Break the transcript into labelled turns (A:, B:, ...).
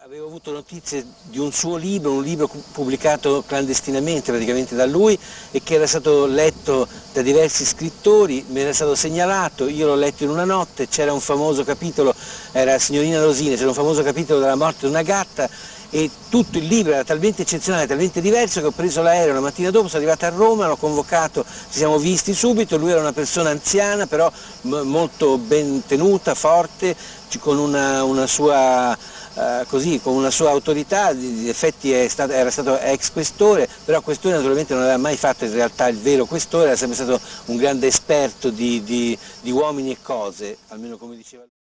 A: Avevo avuto notizie di un suo libro, un libro pubblicato clandestinamente praticamente da lui e che era stato letto da diversi scrittori, mi era stato segnalato, io l'ho letto in una notte, c'era un famoso capitolo, era Signorina Rosina, c'era un famoso capitolo della morte di una gatta e tutto il libro era talmente eccezionale, talmente diverso che ho preso l'aereo la mattina dopo, sono arrivato a Roma, l'ho convocato, ci siamo visti subito, lui era una persona anziana però molto ben tenuta, forte, con una sua... così, con una sua autorità, in effetti era stato ex questore, però questore naturalmente non aveva mai fatto in realtà il vero questore, era sempre stato un grande esperto di uomini e cose, almeno come diceva.